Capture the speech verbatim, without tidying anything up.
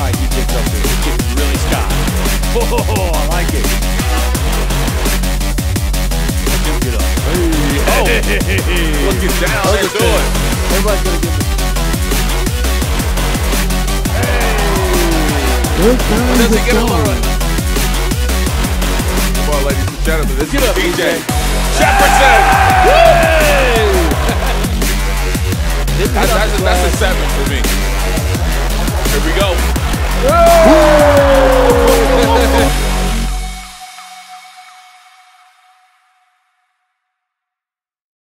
right, he gets up there. It's getting really sky. Oh, I like it. Let him get up. Hey, oh. Hey. Looking down, Look let's at do it. Everybody's going to get this. Good time Does to he get a go. little run? Come on, ladies and gentlemen, this Get is up, D J D J. Jefferson. Hey! That, that's, a, that's a seven for me.